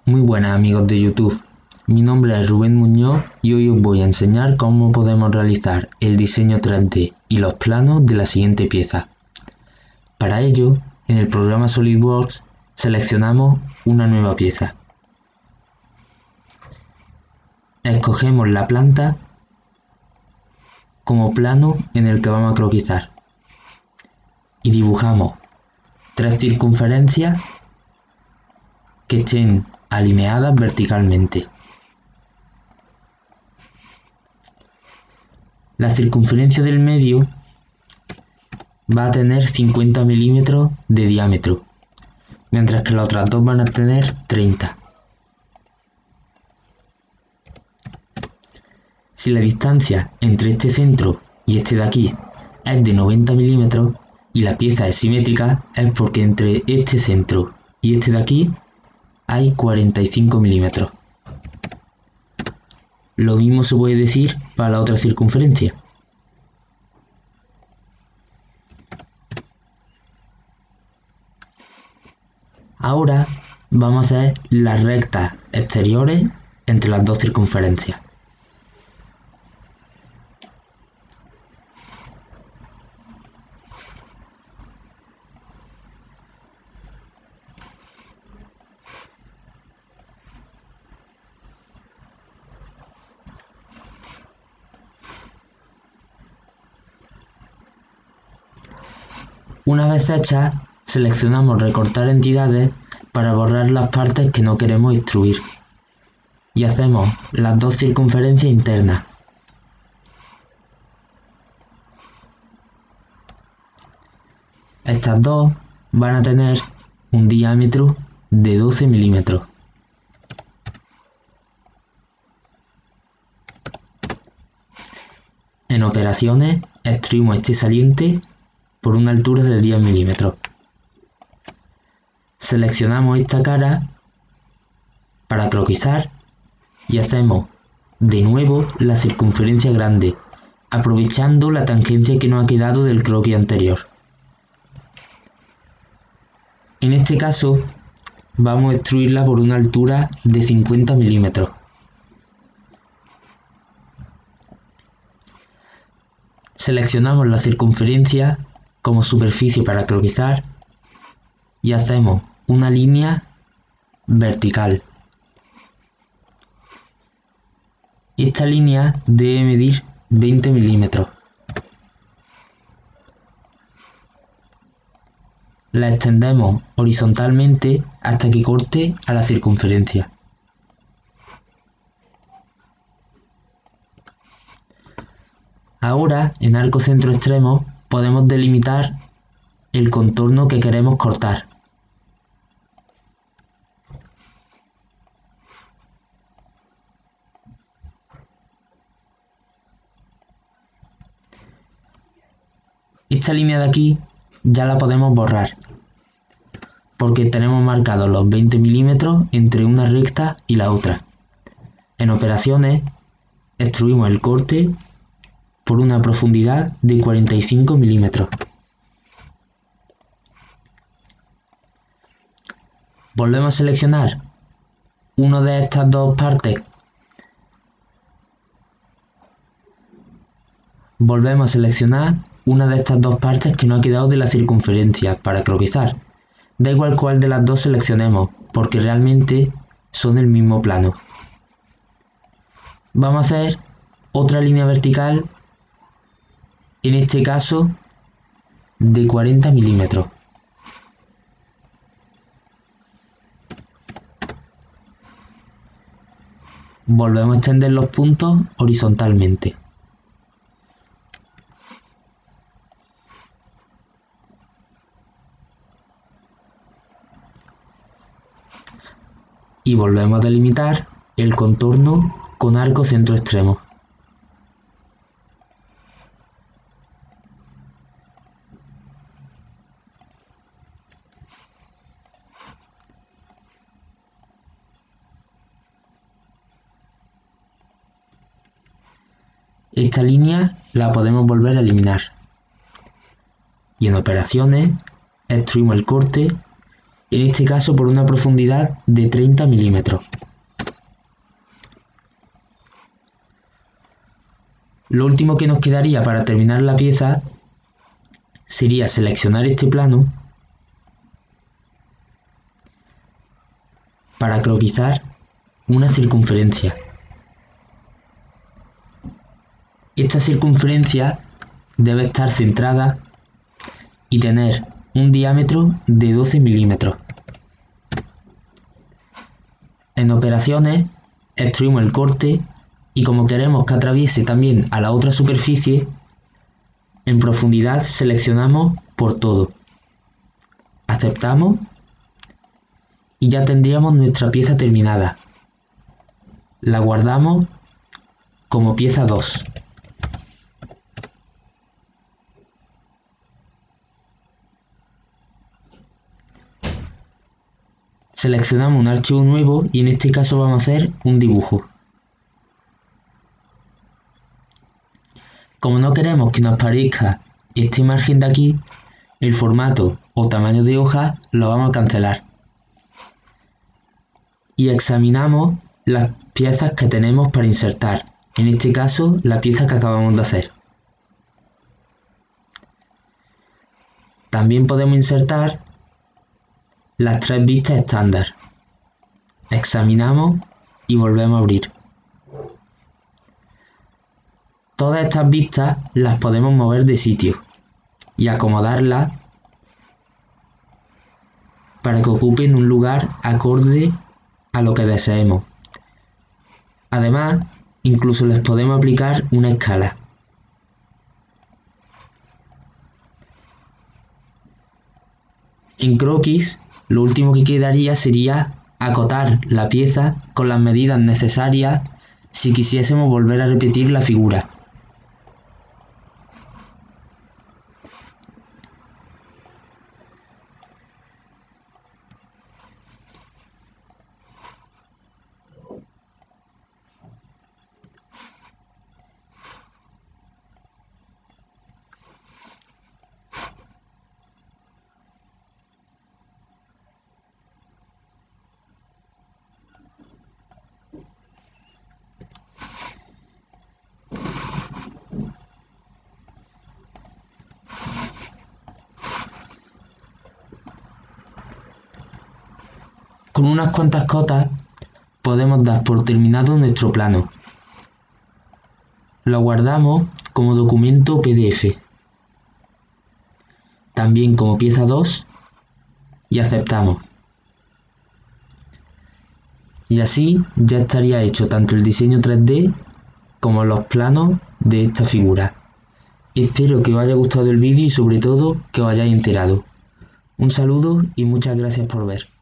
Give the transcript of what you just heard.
Muy buenas amigos de YouTube, mi nombre es Rubén Muñoz y hoy os voy a enseñar cómo podemos realizar el diseño 3D y los planos de la siguiente pieza. Para ello, en el programa SolidWorks seleccionamos una nueva pieza. Escogemos la planta como plano en el que vamos a croquizar y dibujamos 3 circunferencias que estén alineadas verticalmente. La circunferencia del medio va a tener 50 milímetros de diámetro, mientras que las otras dos van a tener 30. Si la distancia entre este centro y este de aquí es de 90 milímetros y la pieza es simétrica, es porque entre este centro y este de aquí hay 45 milímetros. Lo mismo se puede decir para la otra circunferencia. Ahora vamos a hacer las rectas exteriores entre las dos circunferencias. Una vez hechas, seleccionamos recortar entidades para borrar las partes que no queremos extruir y hacemos las dos circunferencias internas. Estas dos van a tener un diámetro de 12 milímetros. En operaciones, extruimos este saliente por una altura de 10 milímetros. Seleccionamos esta cara para croquizar y hacemos de nuevo la circunferencia grande, aprovechando la tangencia que nos ha quedado del croquis anterior. En este caso, vamos a extruirla por una altura de 50 milímetros. Seleccionamos la circunferencia como superficie para croquizar y hacemos una línea vertical. Esta línea debe medir 20 milímetros. La extendemos horizontalmente hasta que corte a la circunferencia. Ahora, en arco centro extremo, podemos delimitar el contorno que queremos cortar. Esta línea de aquí ya la podemos borrar, porque tenemos marcados los 20 milímetros entre una recta y la otra. En operaciones, extruimos el corte por una profundidad de 45 milímetros. Volvemos a seleccionar una de estas dos partes. Volvemos a seleccionar una de estas dos partes que nos ha quedado de la circunferencia para croquizar. Da igual cuál de las dos seleccionemos, porque realmente son el mismo plano. Vamos a hacer otra línea vertical, en este caso de 40 milímetros. Volvemos a extender los puntos horizontalmente. Y volvemos a delimitar el contorno con arco centro extremo. Esta línea la podemos volver a eliminar. Y en operaciones, extruimos el corte en este caso por una profundidad de 30 milímetros. Lo último que nos quedaría para terminar la pieza sería seleccionar este plano para croquisar una circunferencia. Esta circunferencia debe estar centrada y tener un diámetro de 12 milímetros. En operaciones extruimos el corte y como queremos que atraviese también a la otra superficie, en profundidad seleccionamos por todo. Aceptamos y ya tendríamos nuestra pieza terminada. La guardamos como pieza 2. Seleccionamos un archivo nuevo y en este caso vamos a hacer un dibujo. Como no queremos que nos aparezca este margen de aquí, el formato o tamaño de hoja lo vamos a cancelar. Y examinamos las piezas que tenemos para insertar, en este caso la pieza que acabamos de hacer. También podemos insertar las 3 vistas estándar. Examinamos y volvemos a abrir. Todas estas vistas las podemos mover de sitio y acomodarlas para que ocupen un lugar acorde a lo que deseemos. Además, incluso les podemos aplicar una escala. En croquis, lo último que quedaría sería acotar la pieza con las medidas necesarias si quisiésemos volver a repetir la figura. Con unas cuantas cotas podemos dar por terminado nuestro plano. Lo guardamos como documento PDF, también como pieza 2 y aceptamos. Y así ya estaría hecho tanto el diseño 3D como los planos de esta figura. Espero que os haya gustado el vídeo y sobre todo que os hayáis enterado. Un saludo y muchas gracias por ver.